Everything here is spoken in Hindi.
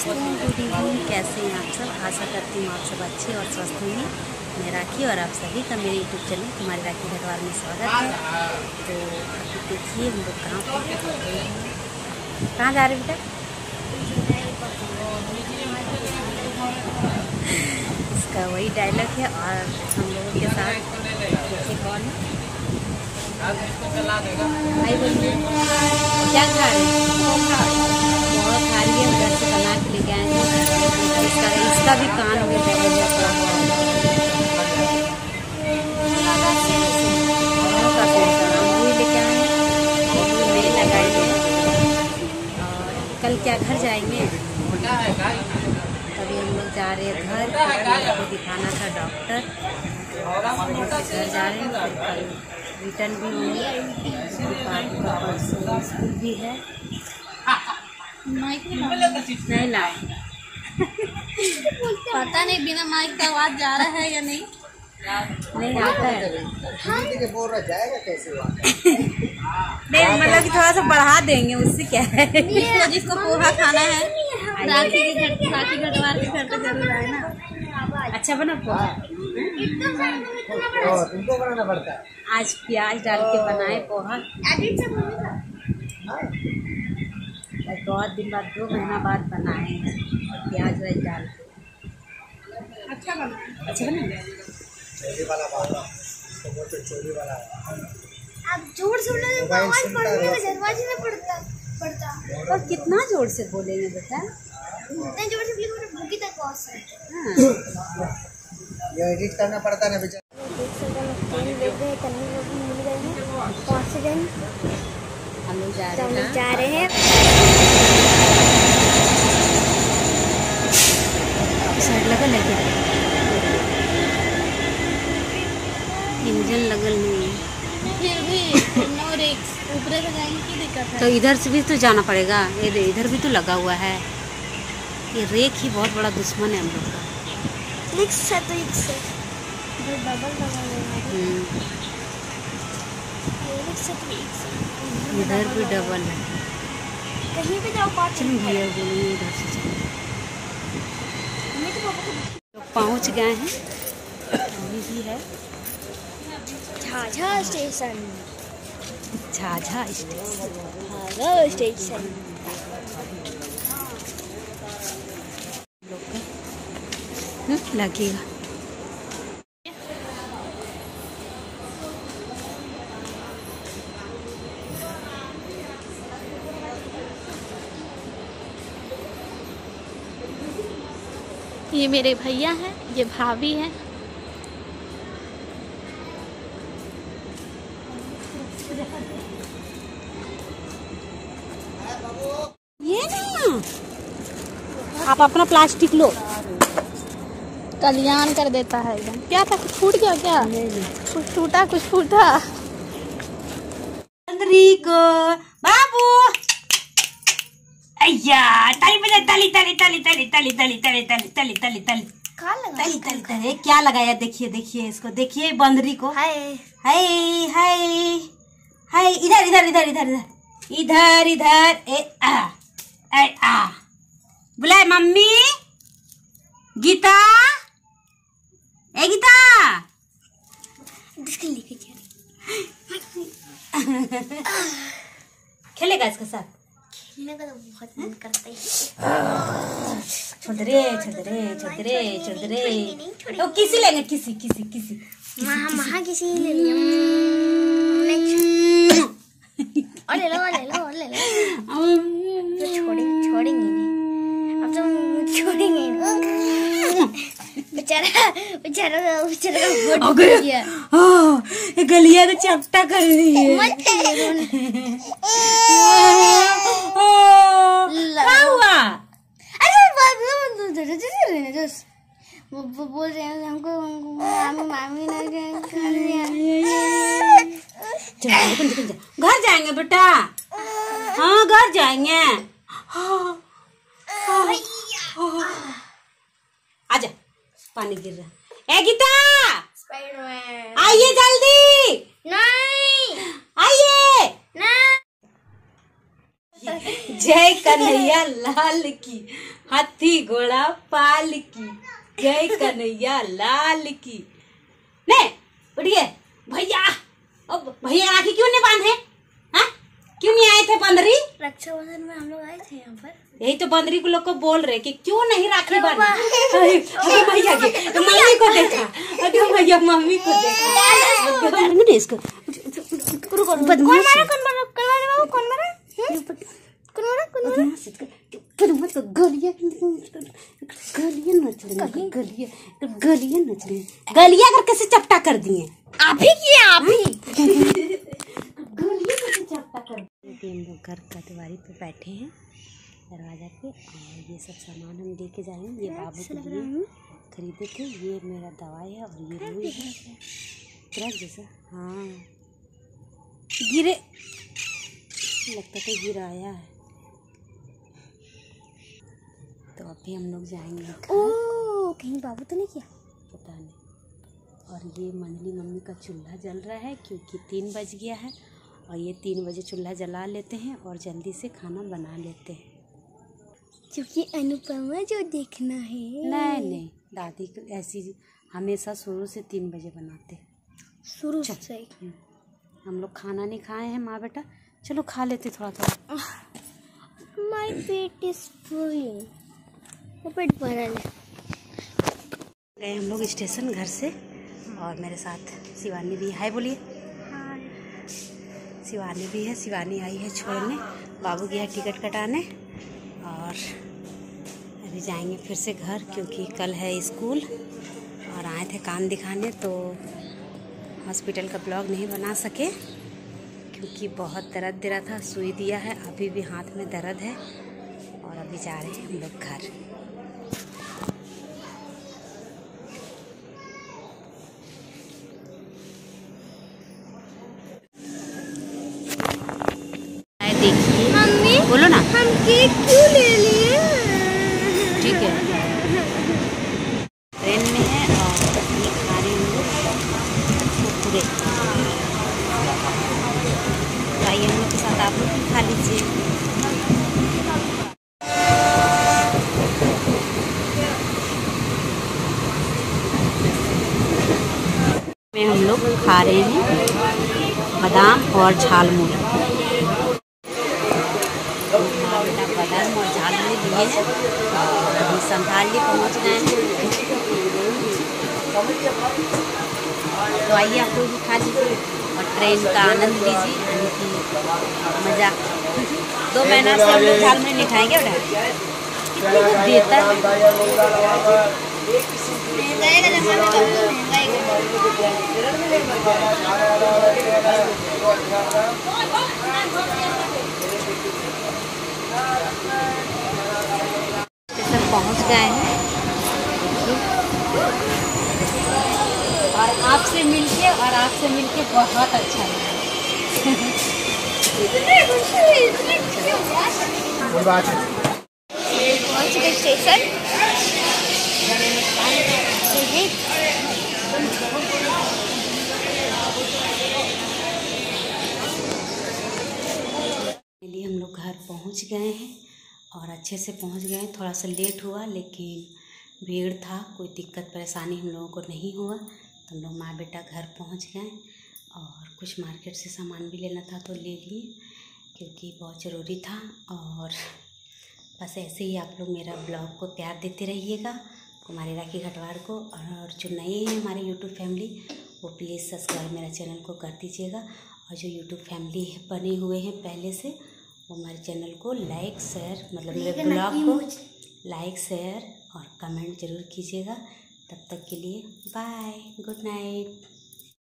दोस्तों, गुड इवनिंग। कैसे हैं आप सब? आशा करती हूँ आप सब अच्छे और स्वस्थ होंगे। मैं राखी और आप सभी का मेरे यूट्यूब चैनल तुम्हारी राखी घरवार में स्वागत है। तो अभी देखिए हम लोग कहाँ जा रहे हैं बेटा? इसका वही डायलॉग है और हम लोगों के साथ देखिए कौन है। भाई बोलिए, क्या खा रहे हैं? बहुत खा रही है। घर से बना के लेके आए हैं। इसका भी कान हो गया लेके आए हैं। नहीं लगाएंगे। और कल क्या घर जाएंगे? तभी हम लोग जा रहे हैं घर। को दिखाना था डॉक्टर। घर जा रहे हैं। फिर कल रिटर्न भी होंगे। स्कूल भी है। माइक नहीं लाए। पता नहीं बिना माइक का आवाज जा रहा है या नहीं आता है। बोल रहा जाएगा कैसे नहीं, मतलब कि थोड़ा सा बढ़ा देंगे, उससे क्या है। जिसको पोहा खाना है राखी घटवार के घर पे जरूर आए ना। अच्छा बना पोहा। तुमको बनाना पड़ता है। आज प्याज डाल के बनाए पोहा। बहुत दिन बाद 2 महीना बाद बनाए हैं। प्याज वाज डाल के अच्छा बना। चोरी वाला बात तो चोरी वाला आप जोर से बोले तो आवाज पड़ने में दरवाजे में पड़ता। और कितना जोर से बोलेंगे बेटा? इतने जोर से बोले भूखी तक पहुंच है। ये एडिट करना पड़ता है ना बेचारा। हम लोग जा रहे हैं। साइड लगल है क्या? इंजन लगल नहीं है। फिर भी नो रिस्क, ऊपर से जाएंगे की दिक्कत है। तो इधर से भी तो जाना पड़ेगा। ये इधर भी तो लगा हुआ है। ये रेक ही बहुत बड़ा दुश्मन है हम लोग का। रिक्स है तो रिक्स है। जो डबल लगा लेना। रिक्स है तो रिक्स है। इधर भी डबल है। कहीं भी जाओ पास चलो भैया बोलेंगे इधर से चलो। पहुँच गए हैं। अभी भी है Jhajha station. Jhajha station. Jhajha station. लगेगा। ये मेरे भैया हैं, ये भाभी हैं। ये ना आप अपना प्लास्टिक लो। कल्याण कर देता है एकदम। क्या था, कुछ फूट गया क्या? कुछ टूटा, कुछ फूटा। को बाबू अय्या ताली बजा, ताली ताली ताली ताली ताली ताली ताली ताली ताली ताली ताली ताली ताली ताली। क्या लगाया? देखिए देखिए इसको, देखिए बंदरी को। हाय हाय हाय हाय। इधर इधर इधर इधर इधर इधर ए आ बुलाए मम्मी। गीता, ए गीता। खेलेगा इसके साथ? खेलने का तो बहुत मन करता है। छोड़ दे तो किसी लेंगे, किसी महा किसी ले लिया। और ले लो तो छोड़ेंगे नहीं। अब तो छोड़ेंगे नहीं। बेचारा गलिया को चपटा कर रही है। क्या हुआ? अरे वो बोल रहे हैं हमको मामी ने घर जाएंगे बेटा। हाँ घर जाएंगे। आजा, पानी गिर रहा। ए गीता, आइए जल्दी। नहीं आइए। नहीं। जय कन्हैया लाल की, हाथी घोड़ा पाल की, जय कन्हैया लाल की। नहीं उठिए भैया, अब भैया राखी क्यों नहीं बांधे? हाँ क्यों नहीं आए थे बंदरी? रक्षाबंधन में हम लोग आए थे यहाँ पर। यही तो बंदरी को लोग को बोल रहे कि क्यों नहीं राखी बांधी। अरे भैया के मम्मी को देखा, अरे भैया मम्मी को देखा। इसको गलिया कर कैसे चपटा कर दिए? आप ही किए, आप ही। गलिया कैसे चपटा कर दिए? हम लोग घर का दीवारी पे बैठे हैं दरवाजा पे, और ये सब सामान हम लेके जाएंगे। ये बाबू के लिए खरीदे थे। ये मेरा दवाई है और ये रुई है ट्रक जैसा। हाँ गिरे, लगता है गिराया है। तो अभी हम लोग जाएंगे। ओह कहीं बाबू तो नहीं किया? पता नहीं। और ये मंजली मम्मी का चूल्हा जल रहा है क्योंकि 3 बज गया है, और ये 3 बजे चूल्हा जला लेते हैं और जल्दी से खाना बना लेते हैं। क्योंकि अनुपमा जो देखना है। नहीं दादी ऐसी हमेशा शुरू से 3 बजे बनाते। शुरू से हम लोग खाना नहीं खाए हैं माँ बेटा, चलो खा लेते थोड़ा थोड़ा। माय पेट इज फुल, वो पेट भरा है। गए हम लोग स्टेशन घर से, और मेरे साथ शिवानी भी। हाय बोलिए। शिवानी भी है। शिवानी आई है छोड़ने, बाबू गया टिकट कटाने, और अभी जाएंगे फिर से घर क्योंकि कल है स्कूल। और आए थे कान दिखाने, तो हॉस्पिटल का ब्लॉग नहीं बना सके क्योंकि बहुत दर्द दे रहा था। सुई दिया है, अभी भी हाथ में दर्द है, और अभी जा रहे हैं हम लोग घर। देखिए मम्मी बोलो ना। हम केक क्यों ले लिए? ठीक है, ट्रेन में है और ये खा रहे हैं पूरे। तो आइए हम लोग के साथ आप लोग भी खा लीजिए। में हम लोग खा रहे हैं बादाम और झालमुड़ी। बादाम और झालमुड़ी लिए हैं। अभी संथाली पहुँच गए हैं, तो आइए आप लोग भी खा लीजिए और ट्रेन का आनंद लीजिए, यानी कि मज़ा। 2 महीना से हम लोग झालमुड़ी नहीं खाएंगे बेटा, कितनी कुछ देता है। स्टेशन पहुंच गए हैं और आपसे मिलके बहुत अच्छा लगा। पहुंच गए स्टेशन। लिए हम लोग घर पहुंच गए हैं और अच्छे से पहुंच गए हैं। थोड़ा सा लेट हुआ लेकिन भीड़ था, कोई दिक्कत परेशानी हम लोगों को नहीं हुआ। तो हम लोग माँ बेटा घर पहुंच गए और कुछ मार्केट से सामान भी लेना था तो ले लिए क्योंकि बहुत ज़रूरी था। और बस ऐसे ही आप लोग मेरा ब्लॉग को प्यार देते रहिएगा, कुमारी राखी घटवार को। और जो नए हैं हमारे यूट्यूब फैमिली, वो प्लीज़ सब्सक्राइब मेरा चैनल को कर दीजिएगा। और जो यूट्यूब फैमिली बने हुए हैं पहले से, वो हमारे चैनल को लाइक शेयर, मतलब मेरे ब्लॉग को लाइक शेयर और कमेंट ज़रूर कीजिएगा। तब तक के लिए बाय, गुड नाइट।